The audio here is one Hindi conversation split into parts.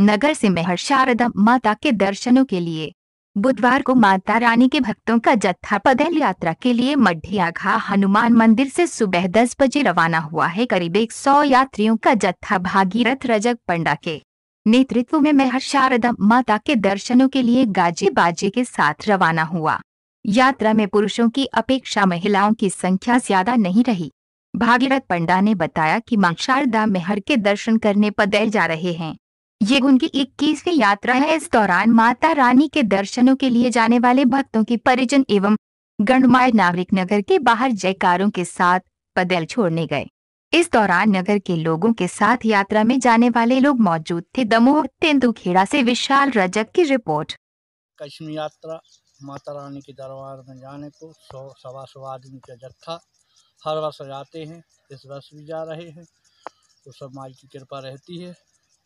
नगर से महर शारदा माता के दर्शनों के लिए बुधवार को माता रानी के भक्तों का जत्था पैदल यात्रा के लिए मढ़ियाघा हनुमान मंदिर से सुबह 10 बजे रवाना हुआ है। करीब 100 यात्रियों का जत्था भागीरथ रजक पंडा के नेतृत्व में महर शारदा माता के दर्शनों के लिए गाजे बाजे के साथ रवाना हुआ। यात्रा में पुरुषों की अपेक्षा महिलाओं की संख्या ज्यादा नहीं रही। भागीरथ पंडा ने बताया कि मां शारदा महर के दर्शन करने पैदल जा रहे हैं। ये उनकी 21वीं यात्रा है। इस दौरान माता रानी के दर्शनों के लिए जाने वाले भक्तों की परिजन एवं गणमान्य नागरिक नगर के बाहर जयकारों के साथ पैदल छोड़ने गए। इस दौरान नगर के लोगों के साथ यात्रा में जाने वाले लोग मौजूद थे। दमोह तेंदुखेड़ा से विशाल रजक की रिपोर्ट। कश्मीर यात्रा माता रानी के दरबार में जाने को 100-125 आदमी का जत्था हर वर्ष जाते हैं। इस वर्ष भी जा रहे हैं, तो सब माई की कृपा रहती है।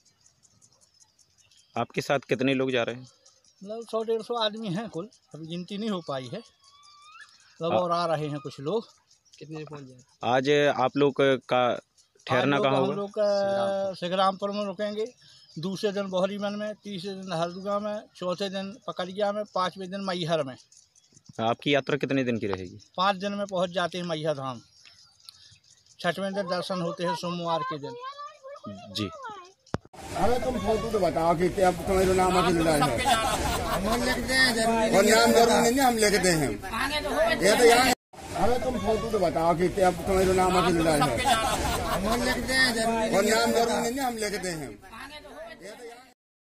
आपके साथ कितने लोग जा रहे हैं? मतलब 100-150 आदमी हैं कुल, अभी गिनती नहीं हो पाई है। मतलब और आ रहे हैं कुछ लोग। कितने पहुँच जाए? आज आप लोग का ठहरना कहाँ होगा? हम लोग सिगरामपुर में रुकेंगे। दूसरे दिन बोहरीमन में, तीसरे दिन हरदुआ में, चौथे दिन पकड़िया में, 5वें दिन मैहर में। आपकी यात्रा कितने दिन की रहेगी? 5 दिन में पहुंच जाते हैं मैहर धाम। 6वें दिन दर्शन होते हैं सोमवार के दिन। जी। अरे तुम फोटो तो बताओ कि क्या तुम्हारा नाम है? हम लिखते हैं और नाम जरूर नहीं, हम लिखते हैं। ये तो यहाँ अरे तुम फोटो तो बताओ कि क्या तुम्हारा नाम है? हम लिखते हैं और नाम जरूर नहीं, हम लिखते हैं।